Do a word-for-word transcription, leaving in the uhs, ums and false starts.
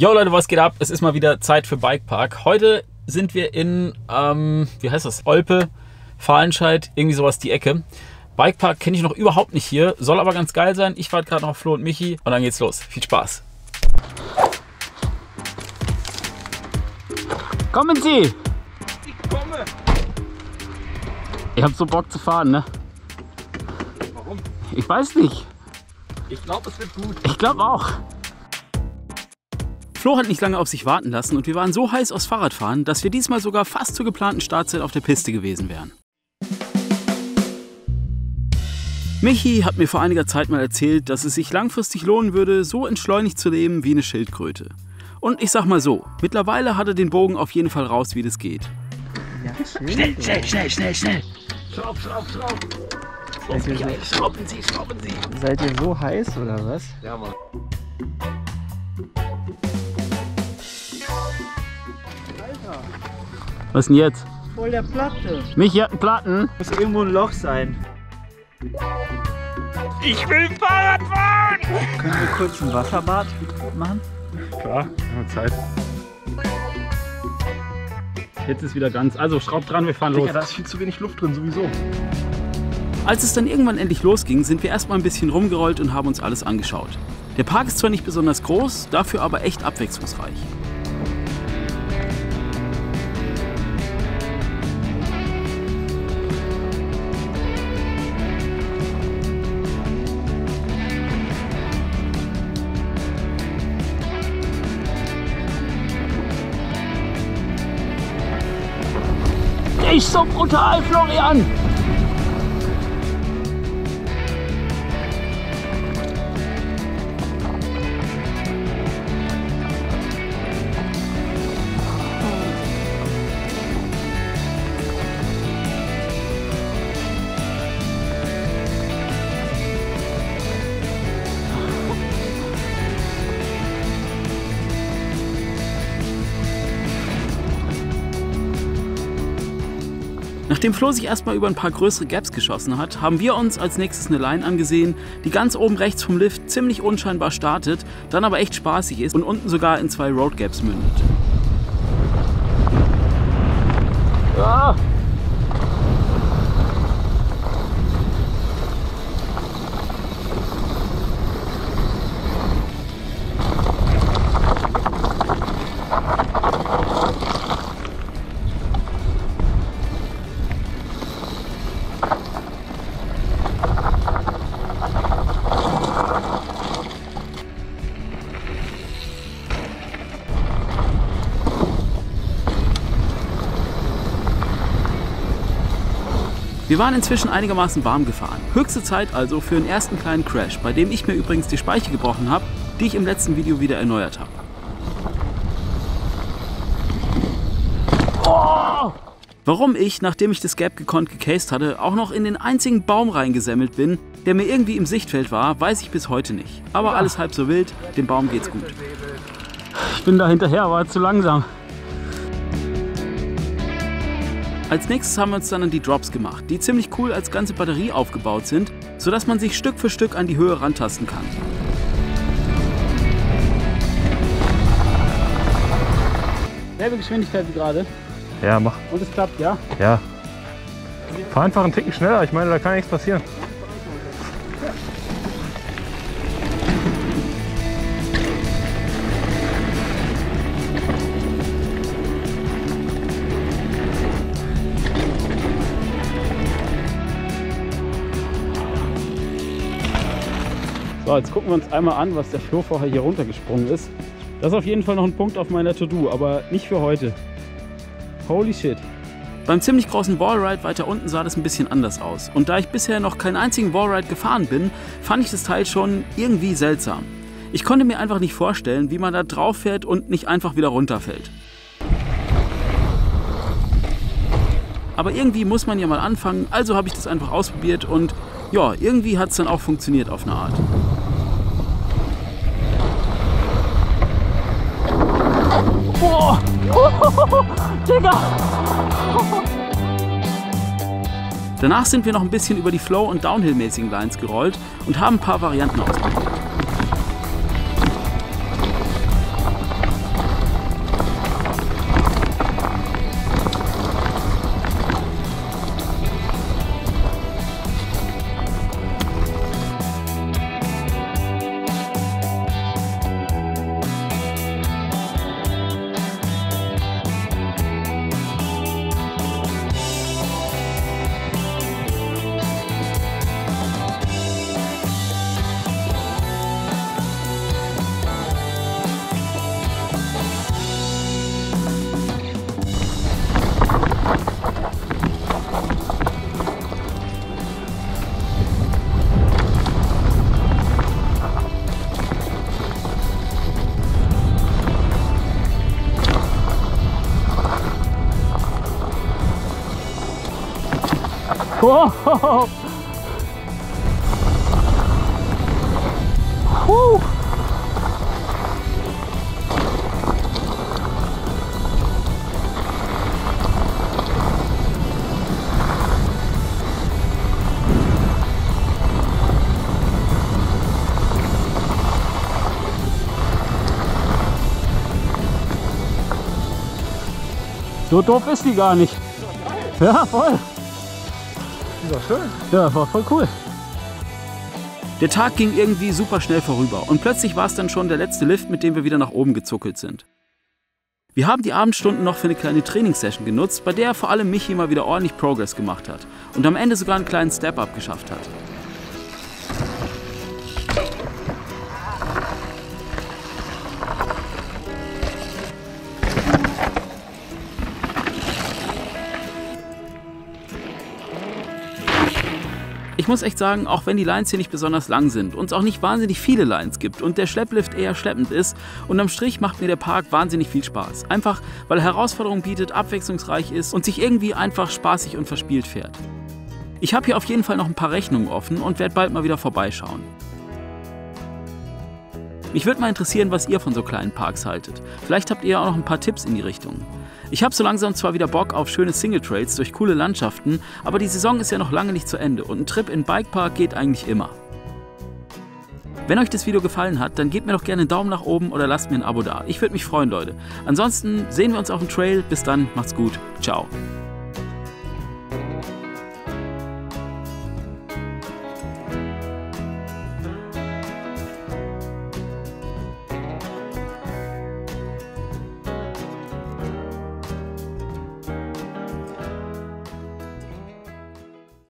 Jo Leute, was geht ab? Es ist mal wieder Zeit für Bikepark. Heute sind wir in, ähm, wie heißt das? Olpe, Fahlenscheid, irgendwie sowas die Ecke. Bikepark kenne ich noch überhaupt nicht hier, soll aber ganz geil sein. Ich warte gerade noch auf Flo und Michi und dann geht's los. Viel Spaß. Kommen Sie! Ich komme! Ihr habt so Bock zu fahren, ne? Warum? Ich weiß nicht. Ich glaube, es wird gut. Ich glaube auch. Flo hat nicht lange auf sich warten lassen und wir waren so heiß aufs Fahrradfahren, dass wir diesmal sogar fast zur geplanten Startzeit auf der Piste gewesen wären. Michi hat mir vor einiger Zeit mal erzählt, dass es sich langfristig lohnen würde, so entschleunigt zu leben wie eine Schildkröte. Und ich sag mal so, mittlerweile hat er den Bogen auf jeden Fall raus, wie das geht. Ja, Schnell, schnell, schnell, schnell, schnell! Schraub, schraub, schraub! Seid ihr, so, Schrauben Sie, schrauben Sie! seid ihr so heiß oder was? Ja, Mann. Alter, Was denn jetzt? voll der Platte. Michi hat einen Platten. Muss irgendwo ein Loch sein. Ich will Fahrrad fahren! Können wir kurz ein Wasserbad machen? Klar, haben wir Zeit. Jetzt ist wieder ganz, also schraubt dran, wir fahren los. Digga, da ist viel zu wenig Luft drin, sowieso. Als es dann irgendwann endlich losging, sind wir erstmal ein bisschen rumgerollt und haben uns alles angeschaut. Der Park ist zwar nicht besonders groß, dafür aber echt abwechslungsreich. Nicht so brutal, Florian! Nachdem Flo sich erstmal über ein paar größere Gaps geschossen hat, haben wir uns als nächstes eine Line angesehen, die ganz oben rechts vom Lift ziemlich unscheinbar startet, dann aber echt spaßig ist und unten sogar in zwei Road Gaps mündet. Ah. Wir waren inzwischen einigermaßen warm gefahren. Höchste Zeit also für einen ersten kleinen Crash, bei dem ich mir übrigens die Speiche gebrochen habe, die ich im letzten Video wieder erneuert habe. Oh! Warum ich, nachdem ich das Gap gekonnt gecased hatte, auch noch in den einzigen Baum reingesemmelt bin, der mir irgendwie im Sichtfeld war, weiß ich bis heute nicht. Aber alles halb so wild, dem Baum geht's gut. Ich bin da hinterher, aber zu langsam. Als nächstes haben wir uns dann an die Drops gemacht, die ziemlich cool als ganze Batterie aufgebaut sind, sodass man sich Stück für Stück an die Höhe rantasten kann. Selbe Geschwindigkeit wie gerade. Ja, mach. Und es klappt, ja? Ja. Fahr einfach einen Ticken schneller, ich meine, da kann nichts passieren. So, jetzt gucken wir uns einmal an, was der Flo vorher hier runtergesprungen ist. Das ist auf jeden Fall noch ein Punkt auf meiner To-Do, aber nicht für heute. Holy shit. Beim ziemlich großen Wallride weiter unten sah das ein bisschen anders aus. Und da ich bisher noch keinen einzigen Wallride gefahren bin, fand ich das Teil schon irgendwie seltsam. Ich konnte mir einfach nicht vorstellen, wie man da drauf fährt und nicht einfach wieder runterfällt. Aber irgendwie muss man ja mal anfangen, also habe ich das einfach ausprobiert und ja, irgendwie hat es dann auch funktioniert auf eine Art. Boah! Digga! Danach sind wir noch ein bisschen über die Flow- und Downhill-mäßigen Lines gerollt und haben ein paar Varianten ausprobiert. Wow. Puh. So doof ist die gar nicht. Ja, voll. Die war schön. Ja, war voll cool. Der Tag ging irgendwie super schnell vorüber und plötzlich war es dann schon der letzte Lift, mit dem wir wieder nach oben gezuckelt sind. Wir haben die Abendstunden noch für eine kleine Trainingssession genutzt, bei der vor allem Michi mal wieder ordentlich Progress gemacht hat und am Ende sogar einen kleinen Step-Up geschafft hat. Ich muss echt sagen, auch wenn die Lines hier nicht besonders lang sind und es auch nicht wahnsinnig viele Lines gibt und der Schlepplift eher schleppend ist, unterm Strich macht mir der Park wahnsinnig viel Spaß. Einfach, weil er Herausforderungen bietet, abwechslungsreich ist und sich irgendwie einfach spaßig und verspielt fährt. Ich habe hier auf jeden Fall noch ein paar Rechnungen offen und werde bald mal wieder vorbeischauen. Mich würde mal interessieren, was ihr von so kleinen Parks haltet. Vielleicht habt ihr auch noch ein paar Tipps in die Richtung. Ich habe so langsam zwar wieder Bock auf schöne Single-Trails durch coole Landschaften, aber die Saison ist ja noch lange nicht zu Ende und ein Trip in Bikepark geht eigentlich immer. Wenn euch das Video gefallen hat, dann gebt mir doch gerne einen Daumen nach oben oder lasst mir ein Abo da. Ich würde mich freuen, Leute. Ansonsten sehen wir uns auf dem Trail. Bis dann, macht's gut. Ciao.